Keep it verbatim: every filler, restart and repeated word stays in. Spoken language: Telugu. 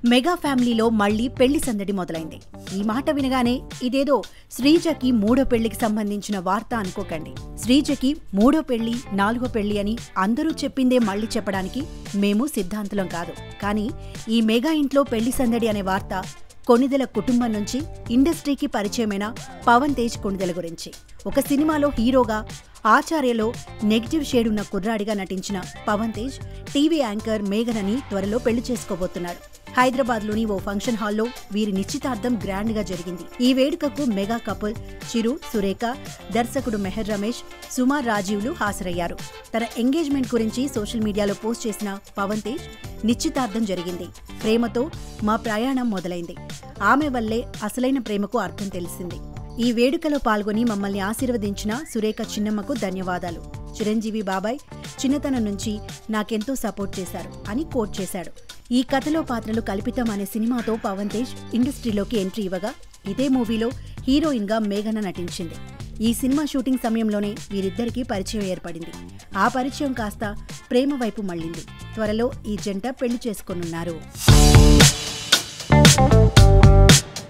మెగా ఫ్యామిలీలో మళ్లీ పెళ్లి సందడి మొదలైంది. ఈ మాట వినగానే ఇదేదో శ్రీజకి మూడో పెళ్లికి సంబంధించిన వార్త అనుకోకండి. శ్రీజకి మూడో పెళ్లి, నాలుగో పెళ్లి అని అందరూ చెప్పిందే మళ్లీ చెప్పడానికి మేము సిద్ధాంతులం కాదు. కానీ ఈ మెగా ఇంట్లో పెళ్లి సందడి అనే వార్త కొణిదెల కుటుంబం నుంచి ఇండస్ట్రీకి పరిచయమైన పవన్ తేజ్ కొణిదెల గురించి. ఒక సినిమాలో హీరోగా, ఆచార్యలో నెగిటివ్ షేడ్ ఉన్న కుర్రాడిగా నటించిన పవన్ తేజ్ టీవీ యాంకర్ మేఘనని త్వరలో పెళ్లి చేసుకోబోతున్నాడు. హైదరాబాద్లోని ఓ ఫంక్షన్ హాల్లో వీరి నిశ్చితార్థం గ్రాండ్ గా జరిగింది. ఈ వేడుకకు మెగా కపుల్ చిరు, సురేఖ, దర్శకుడు మెహర్ రమేష్, సుమా రాజీవ్లు హాజరయ్యారు. తన ఎంగేజ్మెంట్ గురించి సోషల్ మీడియాలో పోస్ట్ చేసిన పవన్ తేజ్, నిశ్చితార్థం జరిగింది, ప్రేమతో మా ప్రయాణం మొదలైంది, ఆమె వల్లే అసలైన ప్రేమకు అర్థం తెలిసింది. ఈ వేడుకలో పాల్గొని మమ్మల్ని ఆశీర్వదించిన సురేఖ చిన్నమ్మకు ధన్యవాదాలు. చిరంజీవి బాబాయ్ చిన్నతనం నుంచి నాకెంతో సపోర్ట్ చేశారు అని కోట్ చేశాడు. ఈ కథలో పాత్రలు కల్పితం అనే సినిమాతో పవన్ తేజ్ ఇండస్ట్రీలోకి ఎంట్రీ ఇవ్వగా, ఇదే మూవీలో హీరోయిన్ గా మేఘన నటించింది. ఈ సినిమా షూటింగ్ సమయంలోనే వీరిద్దరికీ పరిచయం ఏర్పడింది. ఆ పరిచయం కాస్త ప్రేమ వైపు మళ్లింది. త్వరలో ఈ జంట పెళ్లి చేసుకోనున్నారు.